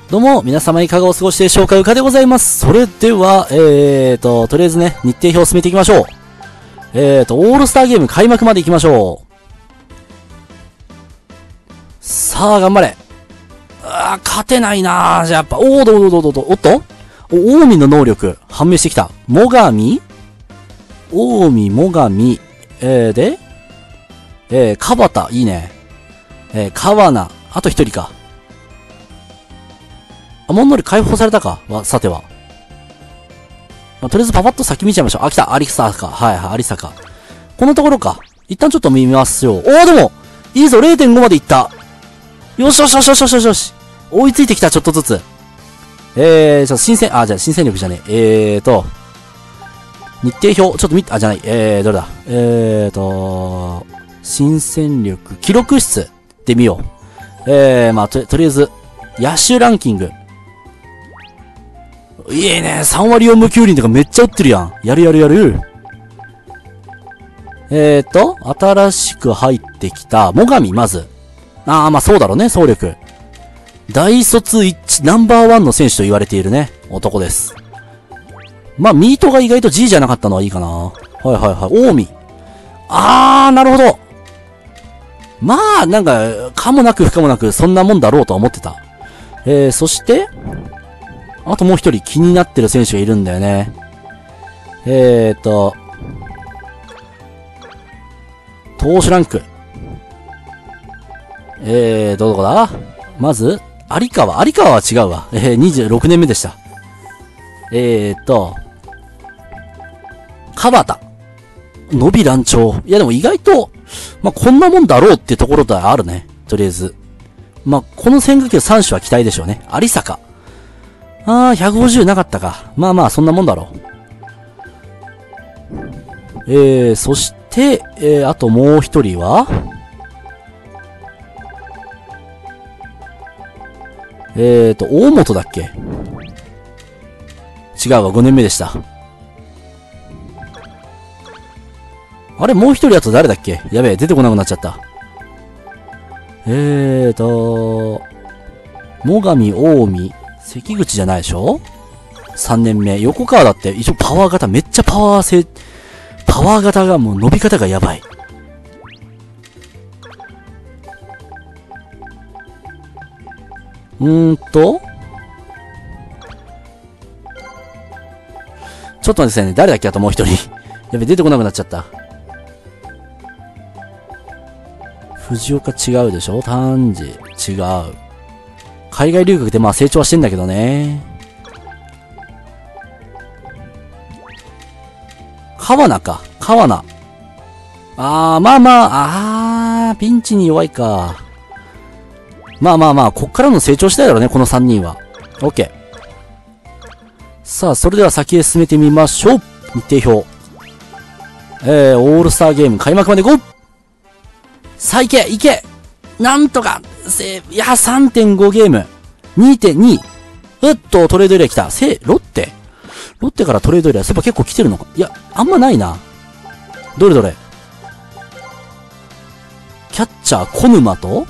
どうも、皆様いかがお過ごしでしょうか。うかでございます。それでは、とりあえずね、日程表を進めていきましょう。オールスターゲーム開幕まで行きましょう。さあ、頑張れ。勝てないなぁ。じゃあ、やっぱ、おっと近江の能力、判明してきた。最上近江、最上、川端、いいね。川名、あと一人か。モンノリ解放されたかさては。とりあえずパパッと先見ちゃいましょう。来た。有坂。有坂。このところか。一旦ちょっと見ますよ。でもいいぞ !0.5 までいった。よし。追いついてきた、ちょっとずつ。新戦力じゃねえ。日程表、ちょっと見て、じゃない。どれだ新戦力、記録室で見よう。とりあえず、野手ランキング。いいね。3割4分9厘とかめっちゃ打ってるやん。やる。新しく入ってきた、最上、まず。そうだろうね、総力。大卒ナンバーワンの選手と言われているね、男です。ミートが意外と G じゃなかったのはいいかな。近江。なるほど。なんか、かもなく不可もなく、そんなもんだろうとは思ってた。そして、あともう一人気になってる選手がいるんだよね。投手ランク。どこだまず、有川は違うわ。26年目でした。川田。伸び乱調。いやでも意外と、こんなもんだろうってところではあるね。とりあえず。この変化球3種は期待でしょうね。有坂。150なかったか。そんなもんだろう。そして、あともう一人は大本だっけ？違うわ、5年目でした。あれ、もう一人あと誰だっけ？やべえ、出てこなくなっちゃった。最上、近江、関口じゃないでしょ ?3 年目。横川だって、一応パワー型、めっちゃパワー型がもう伸び方がやばい。ちょっと待ってくださいね。誰だっけあともう一人。やべ、出てこなくなっちゃった。藤岡違うでしょ丹治違う。海外留学で成長はしてんだけどね。川名か。川名。ピンチに弱いか。こっからの成長したいだろうね、この3人は。オッケー。さあ、それでは先へ進めてみましょう。日程表。オールスターゲーム開幕まで 5! さあ、いけなんとか3.5 ゲーム。2.2。トレードエリア来た。ロッテからトレードエリア。そういえば結構来てるのか。いや、あんまないな。どれキャッチャー、小沼と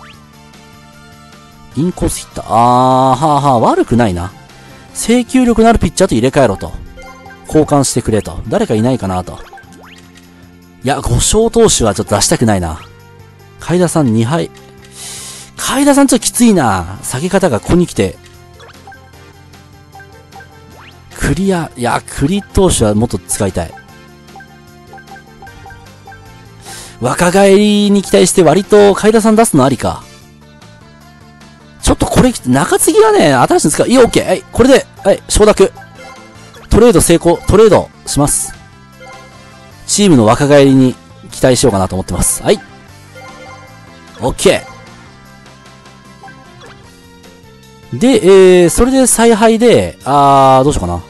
インコースヒッター。悪くないな。制球力のあるピッチャーと入れ替えろと。交換してくれと。誰かいないかなと。いや、5勝投手はちょっと出したくないな。海田さん2敗。海田さんちょっときついな。下げ方がここに来て。栗投手はもっと使いたい。若返りに期待して割と海田さん出すのありか。ちょっとこれ、中継ぎはね、新しいんですか？いい、オッケー。はい、これで、はい、承諾。トレード成功。トレードします。チームの若返りに期待しようかなと思ってます。はい。オッケー。で、それで采配で、どうしようかな。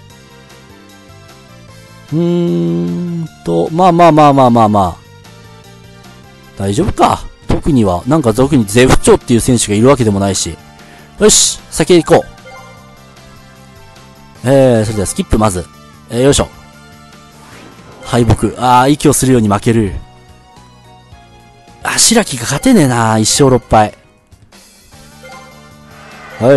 大丈夫か。特には、俗に絶不調っていう選手がいるわけでもないし。よし、先へ行こう。それではスキップまず。よいしょ。敗北。息をするように負ける。白木が勝てねえな。1勝6敗。 はい。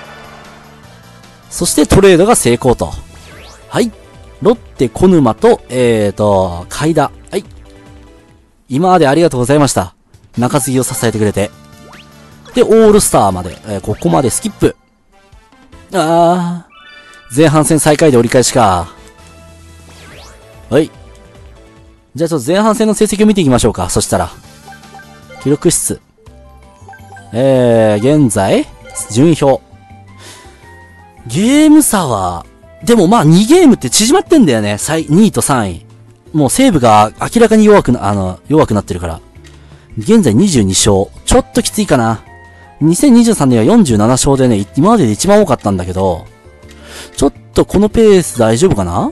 そしてトレードが成功と。はい。ロッテ小沼と、海田。はい。今までありがとうございました。中継ぎを支えてくれて。で、オールスターまで、ここまでスキップ。前半戦最下位で折り返しか。はい。じゃあちょっと前半戦の成績を見ていきましょうか。そしたら。記録室。現在、順位表。ゲーム差は、でもまあ2ゲームって縮まってんだよね。2位と3位。もう西武が明らかに弱くなってるから。現在22勝。ちょっときついかな。2023年は47勝でね、今までで一番多かったんだけど、ちょっとこのペース大丈夫かな？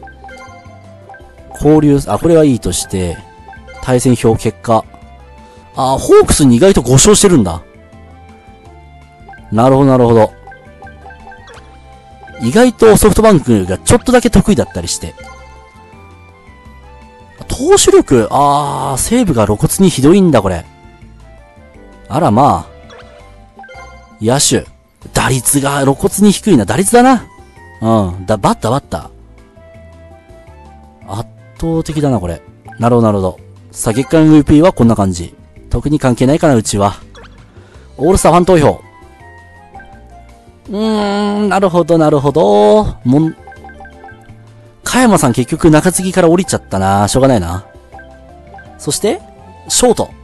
交流、これはいいとして、対戦表結果。ホークスに意外と5勝してるんだ。なるほど、なるほど。意外とソフトバンクがちょっとだけ得意だったりして。投手力、西武が露骨にひどいんだ、これ。あら、まあ。野手。打率が露骨に低いな。打率だな。バッタ。圧倒的だな、これ。なるほど、なるほど。さあ、月間 MVP はこんな感じ。特に関係ないかな、うちは。オールスターファン投票。なるほど、なるほど。加山さん結局中継ぎから降りちゃったな。しょうがないな。そして、ショート。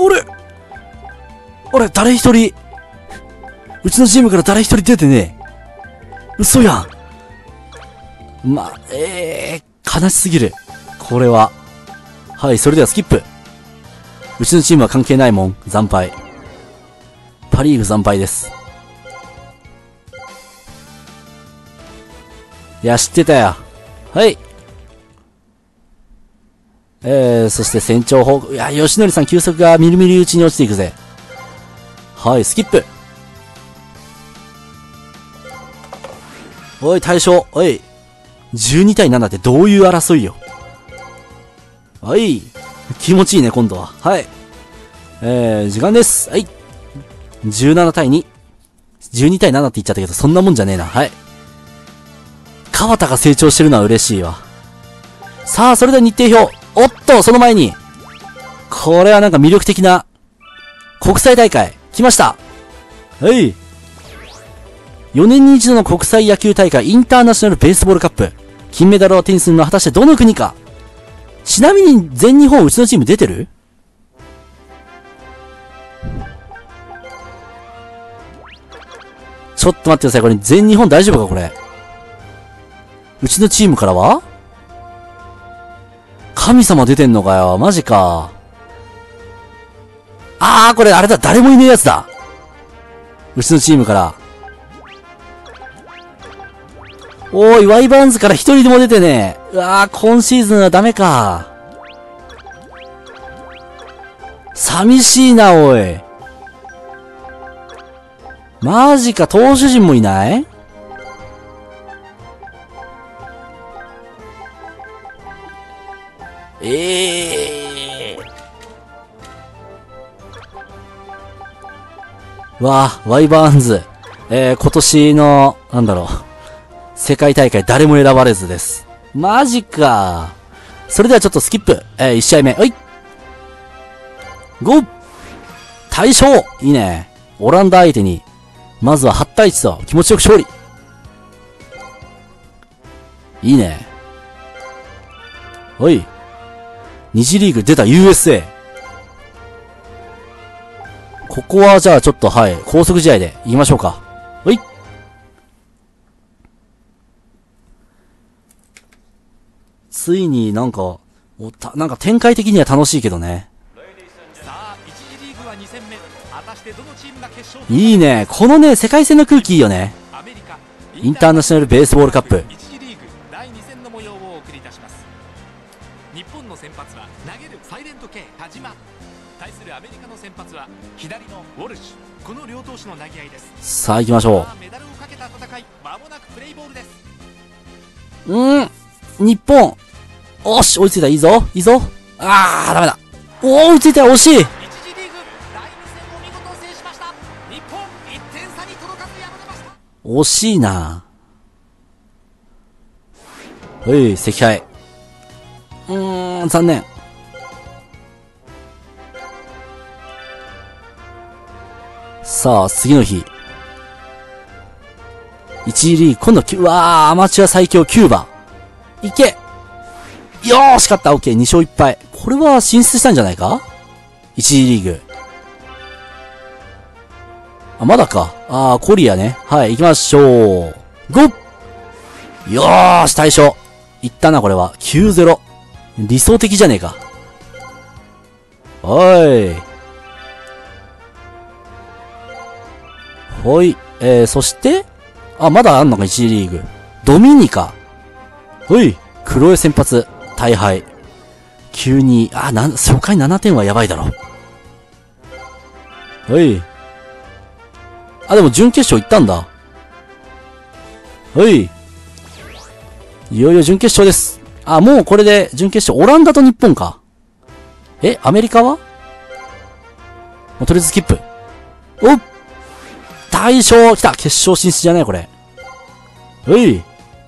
俺、誰一人。うちのチームから誰一人出てねえ。嘘やん。悲しすぎる。これは。はい、それではスキップ。うちのチームは関係ないもん。惨敗。パリーグ惨敗です。いや、知ってたよ。はい。そして船長報告。いや、吉典さん球速がみるみるうちに落ちていくぜ。はい、スキップ。おい、大将。おい。12対7ってどういう争いよ。はい。気持ちいいね、今度は。はい。時間です。はい。17対2。12対7って言っちゃったけど、そんなもんじゃねえな。はい。川田が成長してるのは嬉しいわ。さあ、それでは日程表。おっと、その前に。これはなんか魅力的な国際大会。来ました。はい。4年に一度の国際野球大会インターナショナルベースボールカップ。金メダルを手にするのは果たしてどの国か。ちなみに全日本うちのチーム出てる？ちょっと待ってください。これ全日本大丈夫かこれ。うちのチームからは神様出てんのかよ。マジか。これあれだ。誰もいねえやつだ。うちのチームから。おい、ワイバーンズから一人でも出てねえ。今シーズンはダメか。寂しいな、おい。マジか、投手陣もいない？ワイバーンズ。今年の、世界大会誰も選ばれずです。マジか。それではちょっとスキップ。1試合目。はい。5! 大勝いいね。オランダ相手に、まずは8対1と気持ちよく勝利。いいね。おい。二次リーグ出た USA。ここはじゃあちょっとはい、高速試合で行きましょうか。はい。ついになんか展開的には楽しいけどね。いいね。このね、世界戦の空気いいよね。インターナショナルベースボールカップ。 日本の先発は投げるサイレント K 田島、対するアメリカの先発は左のウォルシュ。この両投手の投げ合いです。 さあ行きましょう。 メダルをかけた戦い、間もなくプレイボールです。 日本。おし、追いついた。いいぞ。いいぞ。ダメだ。追いついた。惜しい。 一次リーグ第2戦を見事制しました。日本1点差に届惜しいな。はい、惜敗。残念。さあ、次の日。1次リーグ、今度はうわー、アマチュア最強キューバ。いけよーし勝った、オッケー、2勝1敗。これは進出したんじゃないか ?1 次リーグ。あ、まだか。コリアね。はい、行きましょう。ゴッよーし、大勝。いったな、これは。9-0。理想的じゃねえか。はい。そして、まだあんのか、1次リーグ。ドミニカ。ほい。黒江先発。大敗。急に、初回7点はやばいだろ。ほい。でも準決勝行ったんだ。ほい。いよいよ準決勝です。もうこれで準決勝。オランダと日本か。アメリカはとりあえずスキップ。おっ大勝来た決勝進出じゃないこれ。ほい。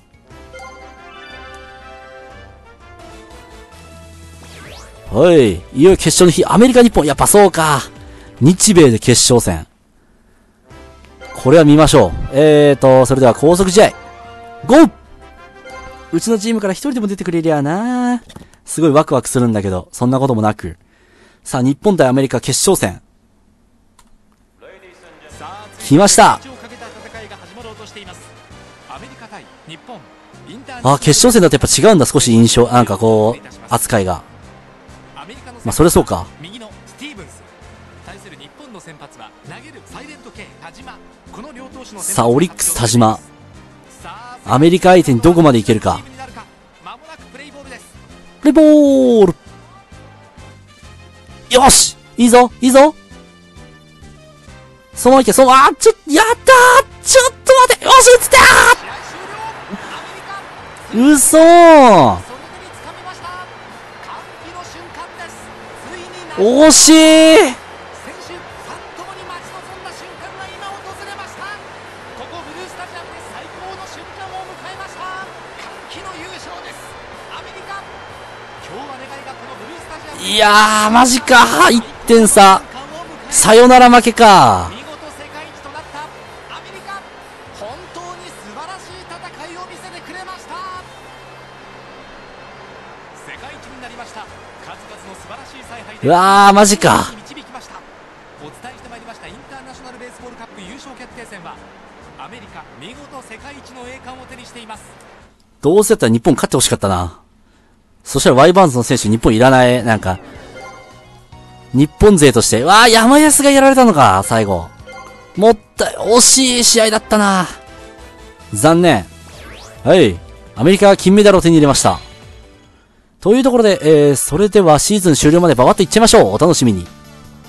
はい。いよいよ決勝の日。アメリカ、日本。やっぱそうか。日米で決勝戦。これは見ましょう。それでは高速試合。ゴーうちのチームから一人でも出てくれりゃな。すごいワクワクするんだけど、そんなこともなく。さあ、日本対アメリカ決勝戦。来ました。決勝戦だとやっぱ違うんだ、少し印象。なんかこう、扱いが。まあ、それそうか。さあ、オリックス田島。アメリカ相手にどこまでいけるか。プレイボールよしいいぞいいぞそのままいけ、やったーちょっと待てよし撃つたー嘘ー惜しいいやー、マジか1点差。さよなら負けか。見事世界一となったアメリカ。本当に素晴らしい戦いを見せてくれました。世界一になりました。数々の素晴らしい采配で。うわー、マジか。お伝えしてまいりましたインターナショナルベースボールカップ優勝決定戦はアメリカ見事世界一の栄冠を手にしています。どうせだったら日本勝ってほしかったな。そしたらワイバーンズの選手日本いらない、なんか、日本勢として、山安がやられたのか、最後。惜しい試合だったな。残念。はい。アメリカが金メダルを手に入れました。というところで、それではシーズン終了までババッといっちゃいましょう。お楽しみに。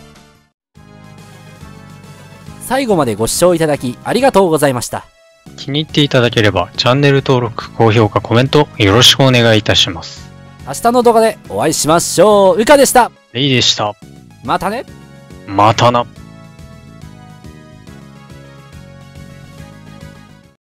最後までご視聴いただきありがとうございました。 気に入っていただければ、チャンネル登録、高評価、コメント、よろしくお願いいたします。 明日の動画でお会いしましょう。うかでした。 レイでした。 またね。 またな。